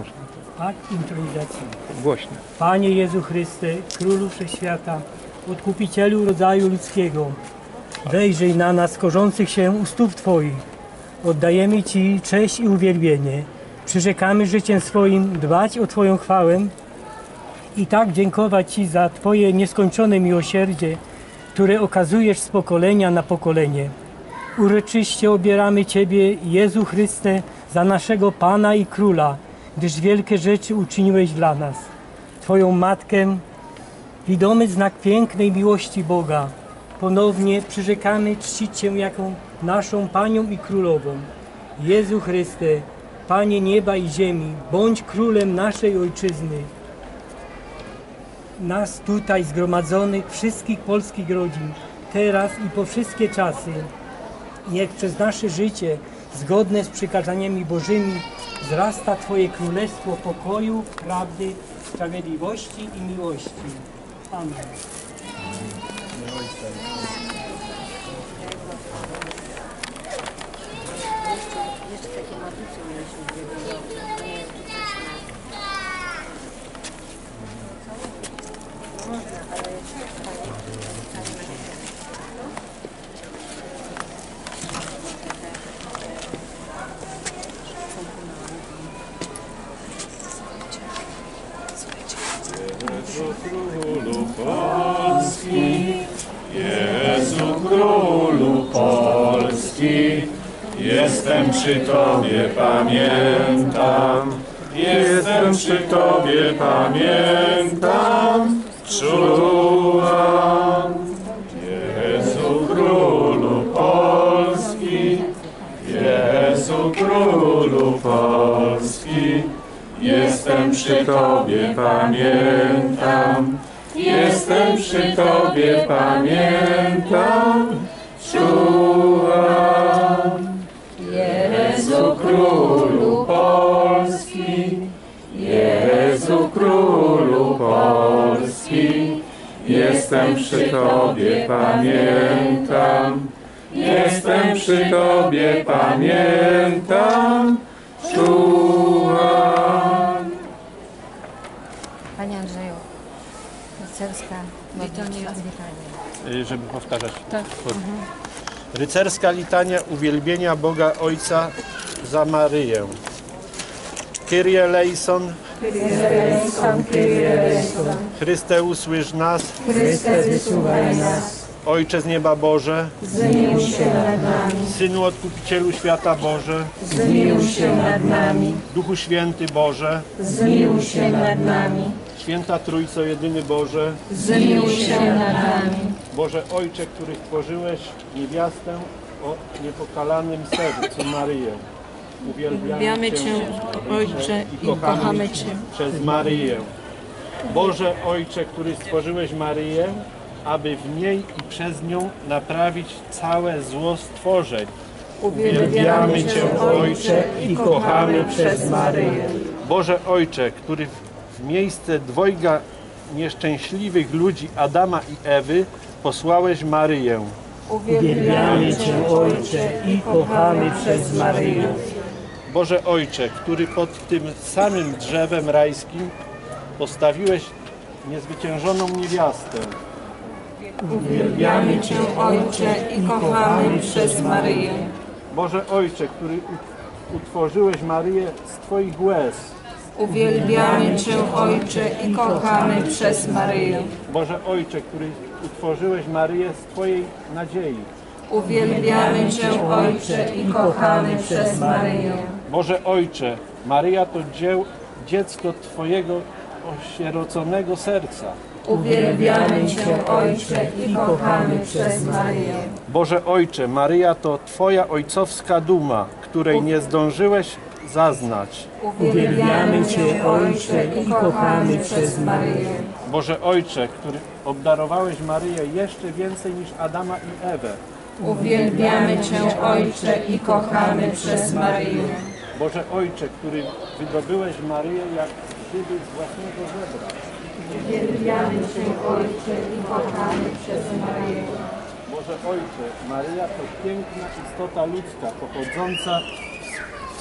Można. Akt intronizacji. Głośno. Panie Jezu Chryste, Królu Wszechświata, Odkupicielu rodzaju ludzkiego, wejrzyj na nas korzących się u stóp Twoich. Oddajemy Ci cześć i uwielbienie. Przyrzekamy życiem swoim dbać o Twoją chwałę i tak dziękować Ci za Twoje nieskończone miłosierdzie, które okazujesz z pokolenia na pokolenie. Uroczyście obieramy Ciebie, Jezu Chryste, za naszego Pana i Króla, gdyż wielkie rzeczy uczyniłeś dla nas. Twoją Matkę, widomy znak pięknej miłości Boga, ponownie przyrzekamy czcić Cię jako naszą Panią i Królową. Jezu Chryste, Panie nieba i ziemi, bądź Królem naszej Ojczyzny. Nas tutaj zgromadzonych, wszystkich polskich rodzin, teraz i po wszystkie czasy, niech przez nasze życie, zgodne z przykazaniami Bożymi, wzrasta Twoje Królestwo pokoju, prawdy, sprawiedliwości i miłości. Amen. Jeszcze takie modlitwy mieliśmy w ubiegłym roku. Nie wiem, czy coś na... Można, ale Jezu Królu Polski, Jezu Królu Polski, jestem przy Tobie, pamiętam, jestem przy Tobie, pamiętam, czułam. Jezu Królu Polski, Jezu Królu Polski, jestem przy Tobie, pamiętam, jestem przy Tobie, pamiętam, czułam. Jezu Królu Polski, Jezu Królu Polski, jestem przy Tobie, pamiętam, jestem przy Tobie, pamiętam, czułam. Panie Andrzeju, rycerska litania. Żeby powtarzać. Tak. Rycerska litania uwielbienia Boga Ojca za Maryję. Kyrie eleison, Chryste usłysz nas, Chryste wysłuchaj nas, Ojcze z nieba Boże, zmiłuj się nad nami, Synu Odkupicielu świata Boże, zmiłuj się nad nami, Duchu Święty Boże, zmiłuj się nad nami, Święta Trójco Jedyny Boże, zmiłuj się nad nami. Boże Ojcze, który stworzyłeś niewiastę o niepokalanym sercu Maryję. Uwielbiamy Cię, Ojcze, i kochamy Cię przez Maryję. Boże Ojcze, który stworzyłeś Maryję, aby w niej i przez nią naprawić całe zło stworzeń. Uwielbiamy Cię, Ojcze, i kochamy przez Maryję. Boże Ojcze, który w miejsce dwojga nieszczęśliwych ludzi Adama i Ewy posłałeś Maryję. Uwielbiamy Cię, Ojcze, i kochamy przez Maryję. Boże Ojcze, który pod tym samym drzewem rajskim postawiłeś niezwyciężoną niewiastę. Uwielbiamy Cię, Ojcze, i kochamy przez Maryję. Boże Ojcze, który utworzyłeś Maryję z Twoich łez. Uwielbiamy Cię, Ojcze, i kochamy przez Maryję. Boże Ojcze, który utworzyłeś Maryję z Twojej nadziei. Uwielbiamy Cię, Ojcze, i kochamy przez Maryję. Boże Ojcze, Maryja to dziecko Twojego osieroconego serca. Uwielbiamy Cię, Ojcze, i kochamy przez Maryję. Boże Ojcze, Maryja to Twoja ojcowska duma, której nie zdążyłeś zaznać. Uwielbiamy Cię, Ojcze, i kochamy przez Maryję. Boże Ojcze, który obdarowałeś Maryję jeszcze więcej niż Adama i Ewę. Uwielbiamy Cię, Ojcze, i kochamy przez Maryję. Boże Ojcze, który wydobyłeś Maryję jak gdyby z własnego żebra. Uwielbiamy Cię, Ojcze, i kochamy przez Maryję. Boże Ojcze, Maryja to piękna istota ludzka, pochodząca z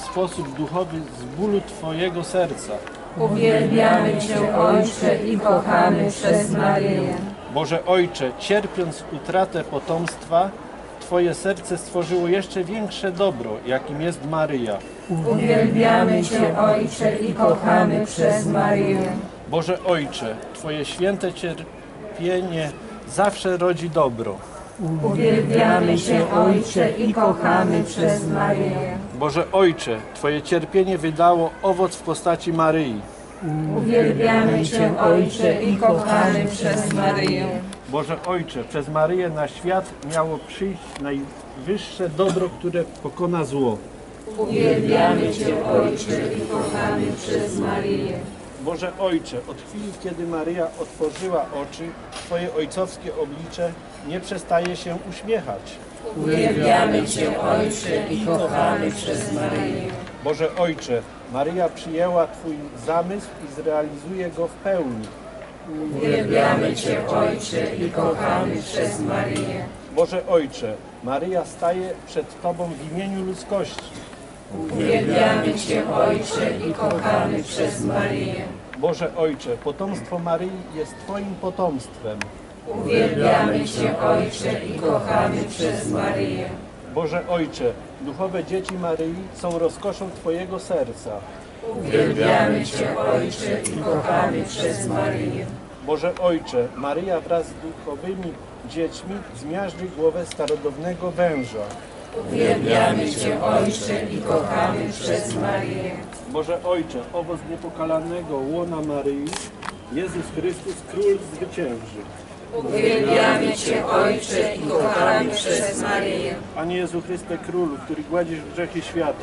sposób duchowy z bólu Twojego serca. Uwielbiamy Cię, Ojcze, i kochamy przez Maryję. Boże Ojcze, cierpiąc utratę potomstwa, Twoje serce stworzyło jeszcze większe dobro, jakim jest Maryja. Uwielbiamy Cię, Ojcze, i kochamy przez Maryję. Boże Ojcze, Twoje święte cierpienie zawsze rodzi dobro. Uwielbiamy Cię, Ojcze, i kochamy przez Maryję. Boże Ojcze, Twoje cierpienie wydało owoc w postaci Maryi. Uwielbiamy Cię, Ojcze, i kochamy przez Maryję. Boże Ojcze, przez Maryję na świat miało przyjść najwyższe dobro, które pokona zło. Uwielbiamy Cię, Ojcze, i kochamy przez Maryję. Boże Ojcze, od chwili, kiedy Maryja otworzyła oczy, Twoje ojcowskie oblicze nie przestaje się uśmiechać. Uwielbiamy Cię, Ojcze, i kochamy przez Maryję. Boże Ojcze, Maryja przyjęła Twój zamysł i zrealizuje go w pełni. Uwielbiamy Cię, Ojcze, i kochamy przez Maryję. Boże Ojcze, Maryja staje przed Tobą w imieniu ludzkości. Uwielbiamy Cię, Ojcze, i kochamy przez Maryję. Boże Ojcze, potomstwo Maryi jest Twoim potomstwem. Uwielbiamy Cię, Ojcze, i kochamy przez Maryję. Boże Ojcze, duchowe dzieci Maryi są rozkoszą Twojego serca. Uwielbiamy Cię, Ojcze, i kochamy przez Maryję. Boże Ojcze, Maryja wraz z duchowymi dziećmi zmiażdży głowę starodawnego węża. Uwielbiamy Cię, Ojcze, i kochamy przez Maryję. Boże Ojcze, owoc niepokalanego łona Maryi, Jezus Chrystus, Król zwycięży. Uwielbiamy Cię, Ojcze, i kochamy przez Maryję. Panie Jezu Chryste Królu, który gładzisz grzechy świata,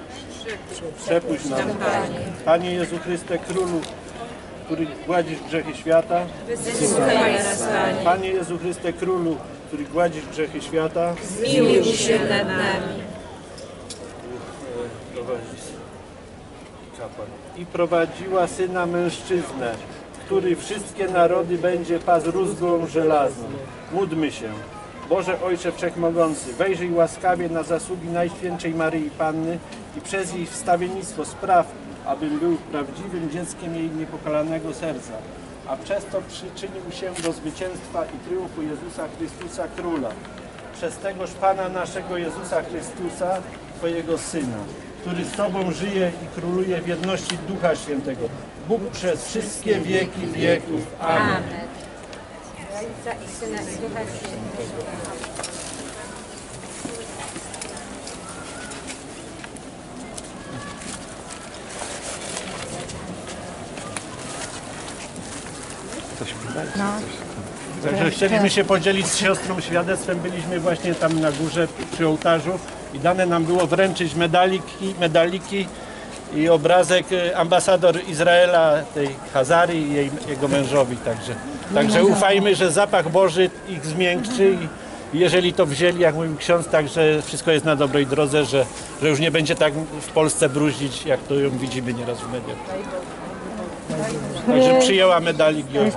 przepuść nam. Panie Jezu Chryste Królu, który gładzisz grzechy świata, Wysłuchaj nas, Panie. Panie Jezu Chryste Królu, który gładzisz grzechy świata, Zmiłuj się nad nami. i prowadziła Syna mężczyznę, który wszystkie narody będzie pasł rózgą żelazną. Módlmy się. Boże Ojcze Wszechmogący, wejrzyj łaskawie na zasługi Najświętszej Maryi Panny i przez jej wstawiennictwo spraw, abym był prawdziwym dzieckiem jej niepokalanego serca, a przez to przyczynił się do zwycięstwa i triumfu Jezusa Chrystusa Króla. Przez tegoż Pana naszego Jezusa Chrystusa, Twojego Syna, który z Tobą żyje i króluje w jedności Ducha Świętego, Bóg przez wszystkie wieki wieków. Amen. Ojca i Syna i Ducha Świętego. Także chcieliśmy się podzielić z siostrą świadectwem. Byliśmy właśnie tam na górze przy ołtarzu i dane nam było wręczyć medaliki i obrazek ambasador Izraela, tej Hazarii i jego mężowi. Także ufajmy, że zapach Boży ich zmiękczy i jeżeli to wzięli, jak mówił ksiądz, także wszystko jest na dobrej drodze, że już nie będzie tak w Polsce bruździć, jak to ją widzimy nieraz w mediach. Także przyjęła medalik i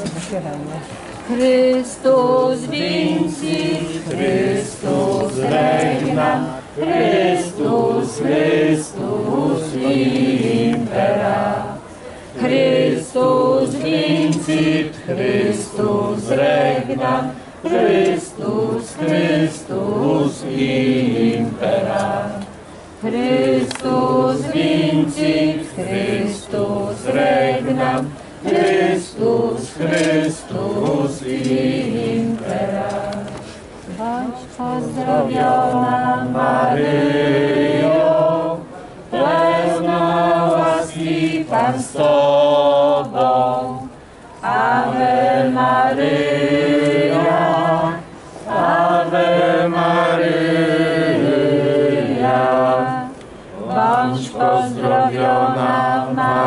Chrystus vincit, Chrystus regna, Chrystus, Chrystus impera. Chrystus vincit, Chrystus regna, Chrystus, Chrystus impera. Chrystus vincit, Chrystus regna, Chrystus, Chrystus impera. Bądź pozdrowiona Maryjo, pełna łaski Pan z Tobą. Ave Maryja, Ave Maryja. Bądź pozdrowiona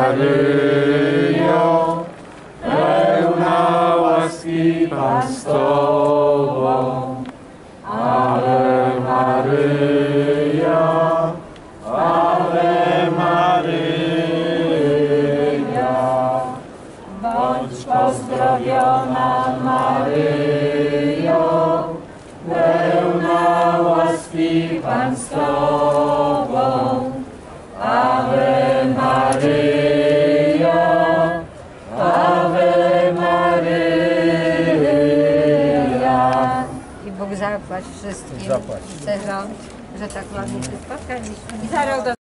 Maryjo, pełna łaski Pan z Tobą. Ave Maryja, Ave Maryja. Bądź pozdrowiona Maryjo, pełna łaski Pan z Tobą. Zapłać wszystkim. Zapłać. Chcę, że tak ładnie się spotkaliśmy. I za rok do